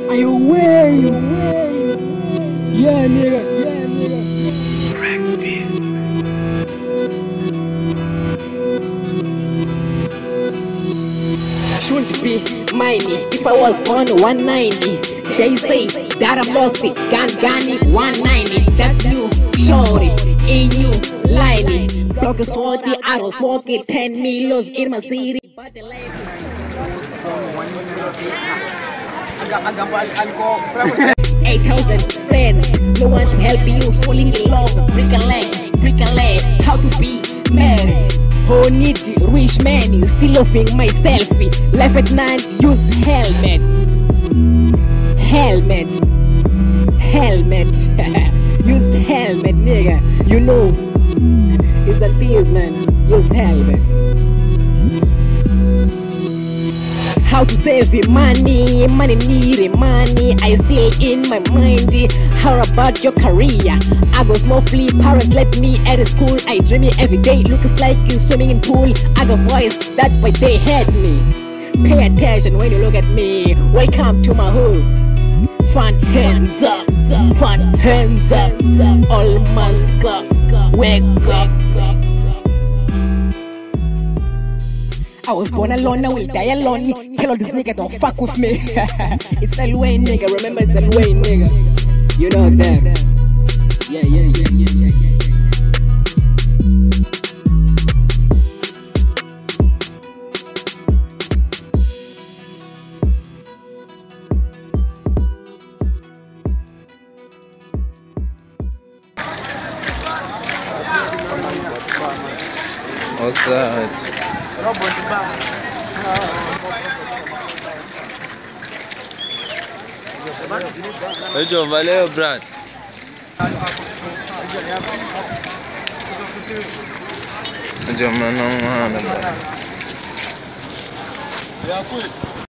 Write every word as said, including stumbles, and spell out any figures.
Are you way? Yeah, nigga. Yeah, nigga. Crack beat. Should be mine if I was born one ninety. They say that I'm lost it. Gun gunny one ninety. That's you, shorty. In you, liney. Block a sword, the arrow smoke it. Ten milos in my city. But the life was born one eight thousand friends, no one to help you. Falling in love, brick a leg, brick a leg. How to be married? Who need rich man? Still loving my selfie. Life at night, use helmet, helmet, helmet. Use helmet, nigga. You know, it's the peace, man. Use helmet. How to save money, money need money. I still in my mind. How about your career? I go smoothly, parents let me at school. I dream it every day, looks like you swimming in pool. I got voice, that way they hate me. Pay attention when you look at me. Welcome to my hood. Fun hands up, fun hands up. All mask up, wake up. I was born alone, I will die alone. Tell all this nigga don't fuck with me. It's L Wayne, nigga. Remember, it's L Wayne, nigga. You know that. Yeah, yeah, yeah, yeah, yeah, yeah. What's that? Vejo, valeu, Brad. Vejo, mano, mano.